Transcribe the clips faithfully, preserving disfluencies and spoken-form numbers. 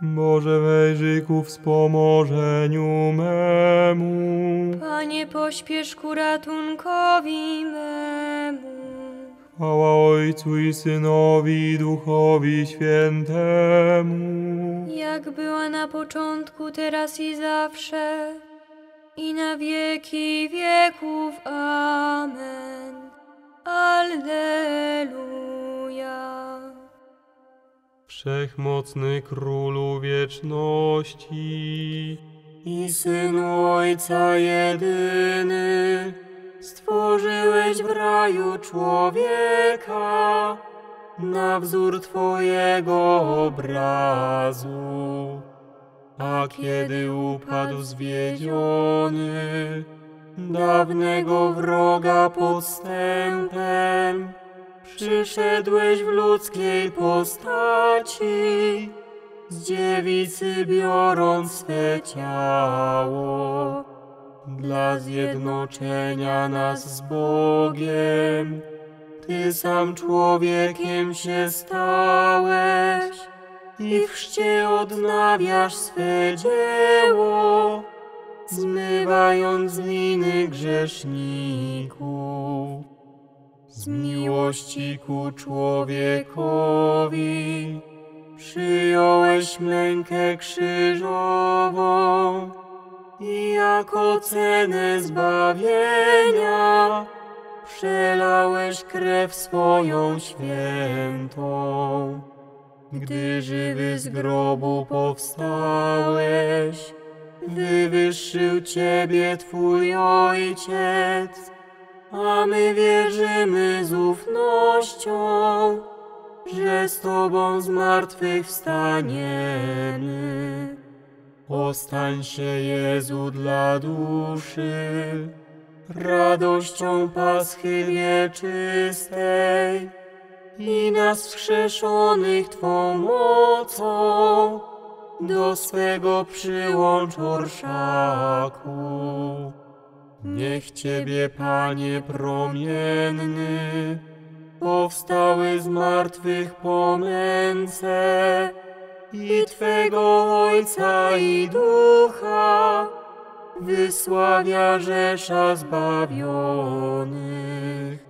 Boże, wejrzyj ku wspomożeniu memu. Panie, pośpiesz ku ratunkowi memu. Chwała Ojcu i Synowi, i Duchowi Świętemu. Jak była na początku, teraz i zawsze, i na wieki wieków. Amen. Alleluja. Wszechmocny Królu wieczności I Synu Ojca jedyny, stworzyłeś w raju człowieka na wzór Twojego obrazu. A kiedy upadł zwiedziony, dawnego wroga podstępem, przyszedłeś w ludzkiej postaci, z dziewicy biorąc swe ciało, dla zjednoczenia nas z Bogiem. Ty sam człowiekiem się stałeś i w chrzcie odnawiasz swe dzieło, zmywając winy grzeszników. Z miłości ku człowiekowi przyjąłeś mękę krzyżową i jako cenę zbawienia przelałeś krew swoją świętą. Gdy żywy z grobu powstałeś, wywyższył Ciebie Twój Ojciec, a my wierzymy z ufnością, że z Tobą z martwych wstaniemy. Ostań się, Jezu, dla duszy radością Paschy wieczystej i nas wskrzeszonych Twą mocą do swego przyłącz orszaku. Niech Ciebie, Panie promienny, powstały z martwych po męce, i Twego Ojca i Ducha wysławia rzesza zbawionych.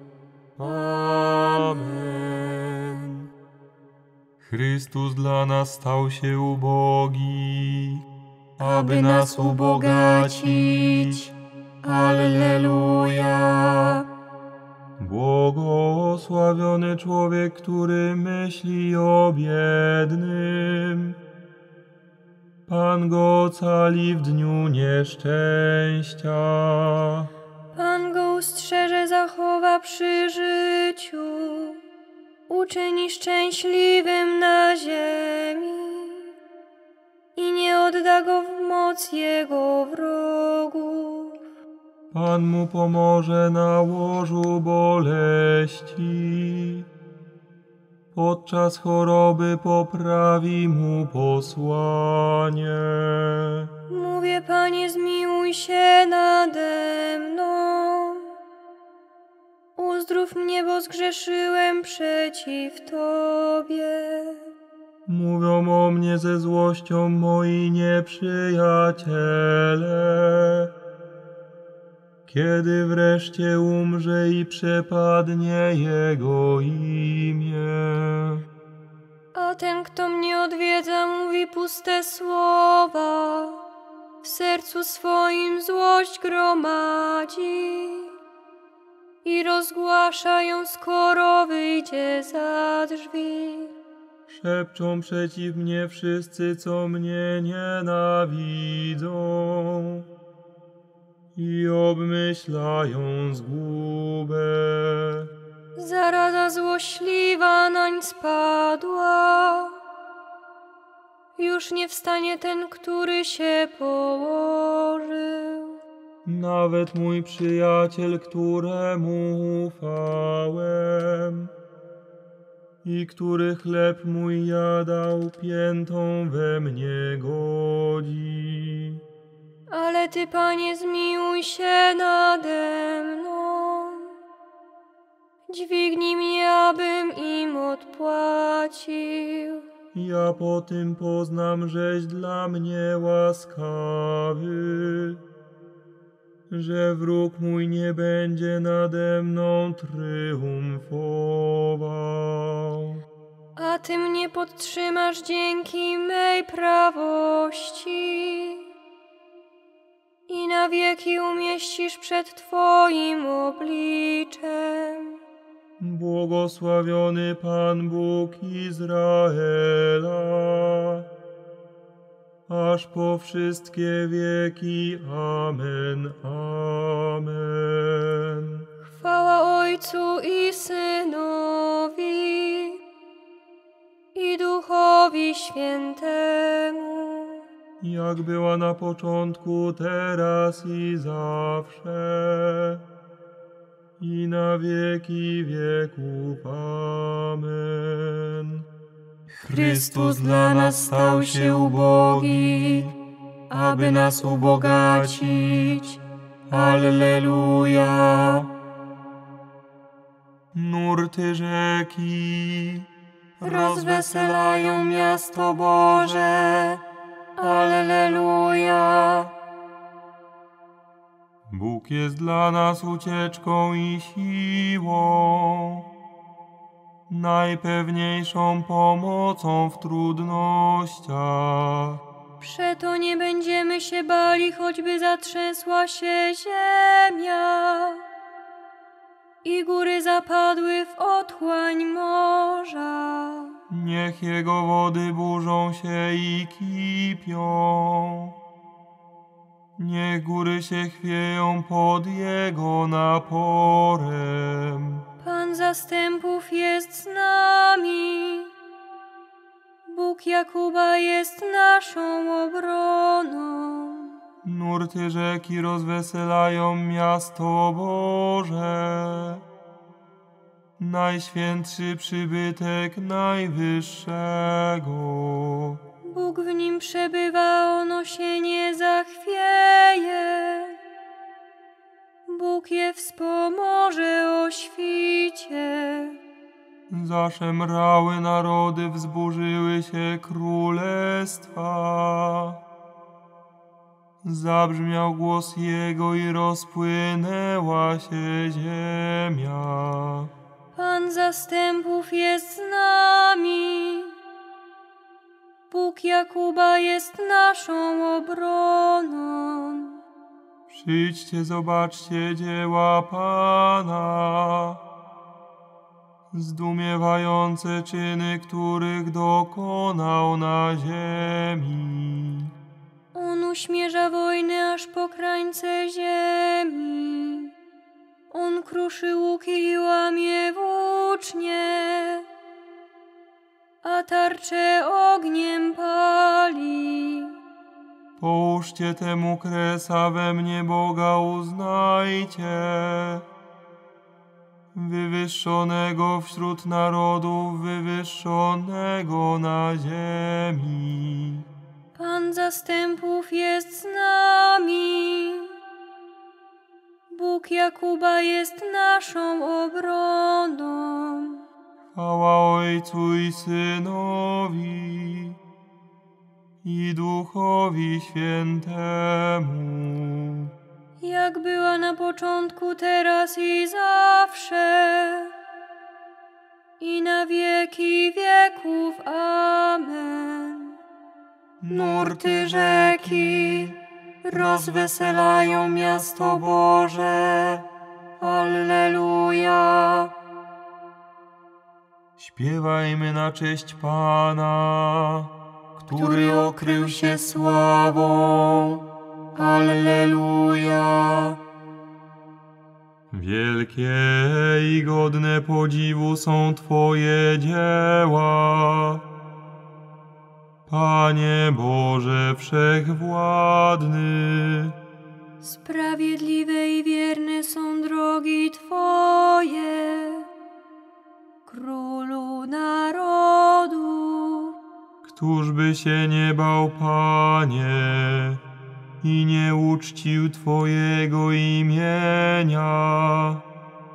Amen. Chrystus dla nas stał się ubogi, aby nas ubogacić. Alleluja. Błogosławiony człowiek, który myśli o biednym. Pan go ocali w dniu nieszczęścia. Pan go ustrzeże, zachowa przy życiu, uczyni szczęśliwym na ziemi i nie odda go w moc jego wrogów. Pan mu pomoże na łożu boleści. Podczas choroby poprawi mu posłanie. Mówię, Panie, zmiłuj się nade mną. Uzdrów mnie, bo zgrzeszyłem przeciw Tobie. Mówią o mnie ze złością moi nieprzyjaciele. Kiedy wreszcie umrze i przepadnie Jego imię. A ten, kto mnie odwiedza, mówi puste słowa, w sercu swoim złość gromadzi i rozgłasza ją, skoro wyjdzie za drzwi. Szepczą przeciw mnie wszyscy, co mnie nienawidzą i obmyślają zgubę. Zaraza złośliwa nań spadła. Już nie wstanie ten, który się położył. Nawet mój przyjaciel, któremu ufałem i który chleb mój jadał, piętą we mnie godzi. Ale Ty, Panie, zmiłuj się nade mną. Dźwignij mnie, abym im odpłacił. Ja po tym poznam, żeś dla mnie łaskawy, że wróg mój nie będzie nade mną tryumfował. A Ty mnie podtrzymasz dzięki mej prawości i na wieki umieścisz przed Twoim obliczem. Błogosławiony Pan Bóg Izraela, aż po wszystkie wieki. Amen, amen. Chwała Ojcu i Synowi i Duchowi Świętemu, Jak była na początku, teraz i zawsze, i na wieki wieków. Amen. Chrystus dla nas stał się ubogi, aby nas ubogacić. Alleluja. Nurty rzeki Rozweselają miasto Boże. Alleluja. Bóg jest dla nas ucieczką i siłą, najpewniejszą pomocą w trudnościach. Przeto nie będziemy się bali, choćby zatrzęsła się ziemia i góry zapadły w otchłań morza. Niech Jego wody burzą się i kipią, niech góry się chwieją pod Jego naporem. Pan zastępów jest z nami, Bóg Jakuba jest naszą obroną. Nurty rzeki rozweselają miasto Boże, najświętszy przybytek Najwyższego. Bóg w nim przebywa, ono się nie zachwieje. Bóg je wspomoże o świcie. Zaszemrały narody, wzburzyły się królestwa. Zabrzmiał głos Jego i rozpłynęła się ziemia. Pan zastępów jest z nami, Bóg Jakuba jest naszą obroną. Przyjdźcie, zobaczcie dzieła Pana, zdumiewające czyny, których dokonał na ziemi. On uśmierza wojny aż po krańce ziemi. On kruszy łuki i łamie włócznie, a tarcze ogniem pali. Połóżcie temu kres, a we mnie Boga uznajcie, wywyższonego wśród narodów, wywyższonego na ziemi. Pan zastępów jest z nami, Bóg Jakuba jest naszą obroną. Chwała Ojcu i Synowi i Duchowi Świętemu, Jak była na początku, teraz i zawsze, i na wieki wieków. Amen. Nurty rzeki rozweselają miasto Boże. Alleluja. śpiewajmy na cześć Pana, który okrył się sławą. Alleluja. Wielkie i godne podziwu są Twoje dzieła, Panie Boże Wszechwładny. Sprawiedliwe i wierne są drogi Twoje, Królu narodu. Któż by się nie bał, Panie, i nie uczcił Twojego imienia,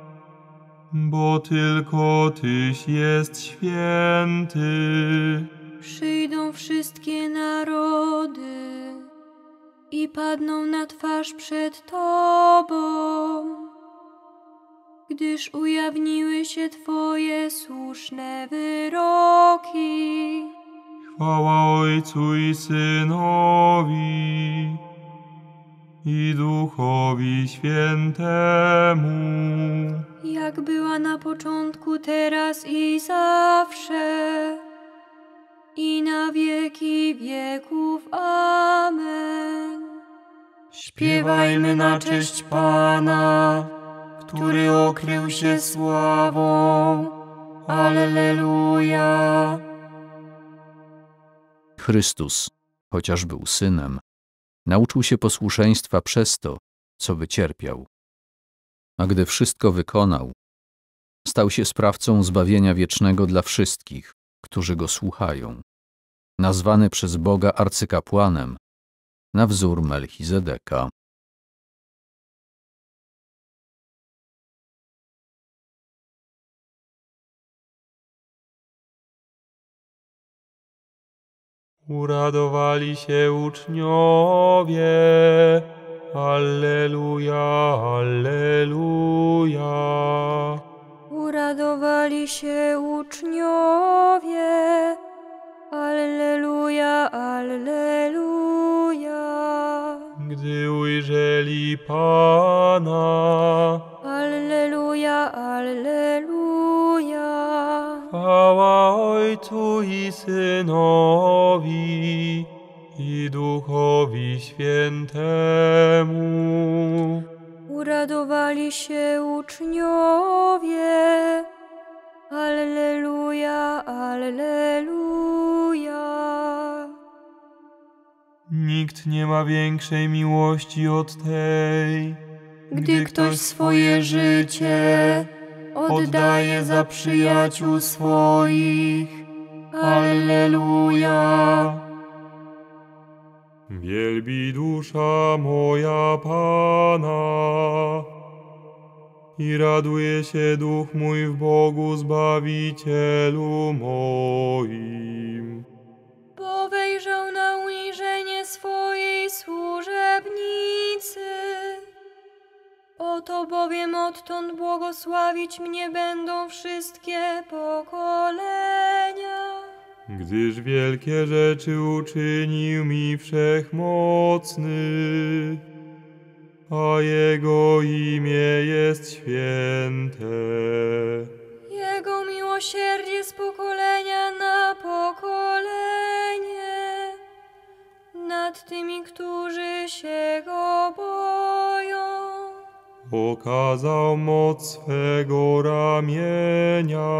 bo tylko Tyś jest święty. Przyjdą wszystkie narody i padną na twarz przed Tobą, gdyż ujawniły się Twoje słuszne wyroki. Chwała Ojcu i Synowi i Duchowi Świętemu, Jak była na początku, teraz i zawsze, i na wieki wieków. Amen. Śpiewajmy na cześć Pana, który okrył się sławą. Alleluja. Chrystus, chociaż był synem, nauczył się posłuszeństwa przez to, co wycierpiał. A gdy wszystko wykonał, stał się sprawcą zbawienia wiecznego dla wszystkich, którzy go słuchają, nazwany przez Boga arcykapłanem na wzór Melchizedeka. Uradowali się uczniowie. Alleluja, alleluja. Uradowali się uczniowie. Alleluja, alleluja. Gdy ujrzeli Pana. Alleluja, alleluja. Chwała Ojcu i Synowi i Duchowi Świętemu. Uradowali się uczniowie. Alleluja, alleluja. Nikt nie ma większej miłości od tej, Gdy ktoś swoje życie oddaje za przyjaciół swoich. Alleluja. Wielbi dusza moja Pana i raduje się duch mój w Bogu Zbawicielu moim. Bo wejrzał na uniżenie swojej służebnicy. Oto bowiem odtąd błogosławić mnie będą wszystkie pokolenia. Gdyż wielkie rzeczy uczynił mi Wszechmocny, a Jego imię jest święte. Jego miłosierdzie z pokolenia na pokolenie nad tymi, którzy się Go boją. Okazał moc swego ramienia,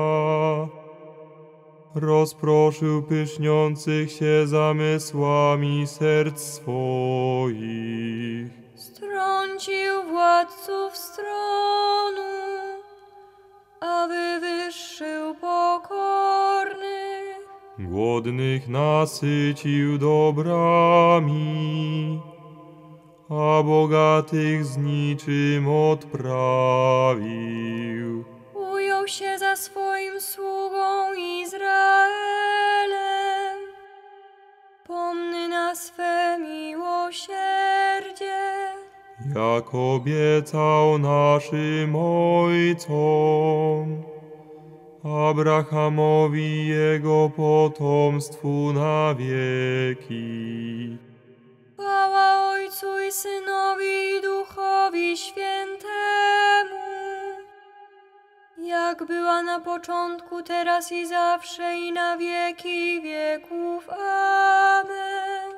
rozproszył pyszniących się zamysłami serc swoich. Strącił władców stronu, a wywyższył pokornych. Głodnych nasycił dobrami, a bogatych z niczym odprawił. Ujął się za swoim sługą Izraelem, pomny na swe miłosierdzie. Jak obiecał naszym ojcom, Abrahamowi i jego potomstwu na wieki. Chwała Ojcu i Synowi i Duchowi Świętemu, jak była na początku, teraz i zawsze, i na wieki wieków. Amen.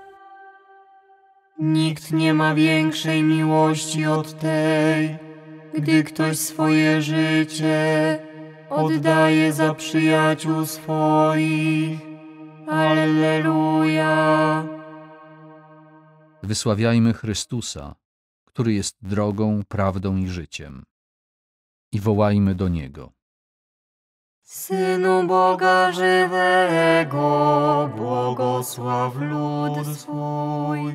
Nikt nie ma większej miłości od tej, gdy ktoś swoje życie oddaje za przyjaciół swoich. Alleluja. Wysławiajmy Chrystusa, który jest drogą, prawdą i życiem, i wołajmy do Niego. Synu Boga żywego, błogosław lud swój.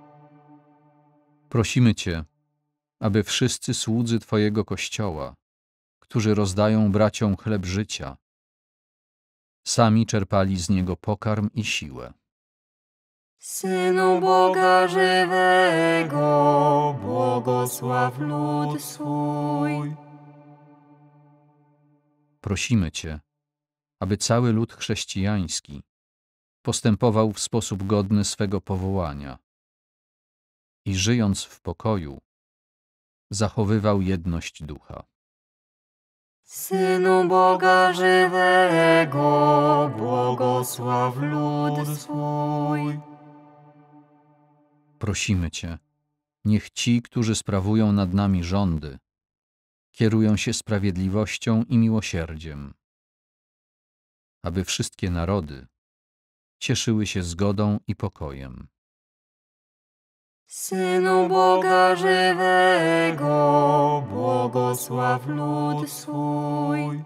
Prosimy Cię, aby wszyscy słudzy Twojego Kościoła, którzy rozdają braciom chleb życia, Sami czerpali z niego pokarm i siłę. Synu Boga żywego, błogosław lud swój. Prosimy Cię, aby cały lud chrześcijański postępował w sposób godny swego powołania i żyjąc w pokoju, zachowywał jedność ducha. Synu Boga żywego, błogosław lud swój. Prosimy Cię, niech ci, którzy sprawują nad nami rządy, kierują się sprawiedliwością i miłosierdziem, aby wszystkie narody cieszyły się zgodą i pokojem. Synu Boga żywego, błogosław lud swój.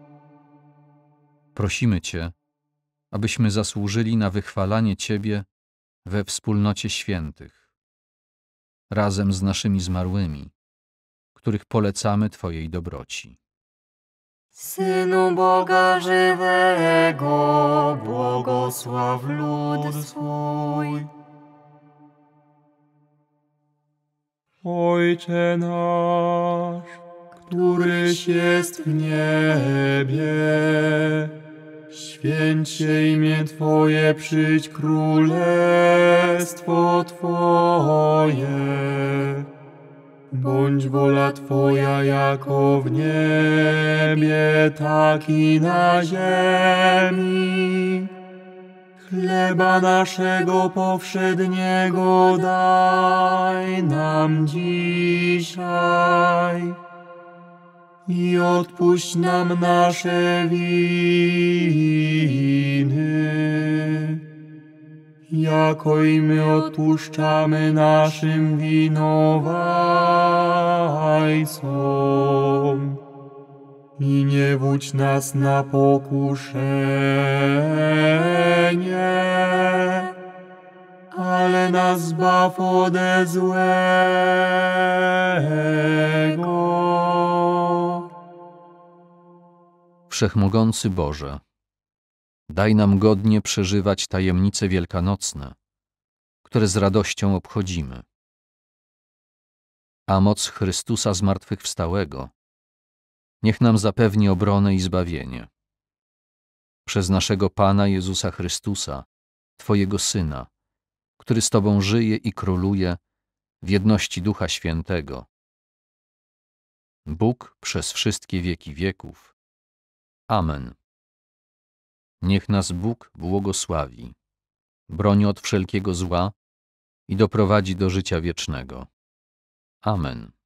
Prosimy Cię, abyśmy zasłużyli na wychwalanie Ciebie we wspólnocie świętych, razem z naszymi zmarłymi, których polecamy Twojej dobroci. Synu Boga żywego, błogosław lud swój. Ojcze nasz, któryś jest w niebie, święć się imię Twoje, przyjdź królestwo Twoje. Bądź wola Twoja jako w niebie, tak i na ziemi. Chleba naszego powszedniego daj nam dzisiaj i odpuść nam nasze winy, jako i my odpuszczamy naszym winowajcom. I nie wódź nas na pokuszenie, ale nas zbaw ode złego. Wszechmogący Boże, daj nam godnie przeżywać tajemnice wielkanocne, które z radością obchodzimy. A moc Chrystusa zmartwychwstałego niech nam zapewni obronę i zbawienie. Przez naszego Pana Jezusa Chrystusa, Twojego Syna, który z Tobą żyje i króluje w jedności Ducha Świętego. Bóg przez wszystkie wieki wieków. Amen. Niech nas Bóg błogosławi, broni od wszelkiego zła i doprowadzi do życia wiecznego. Amen.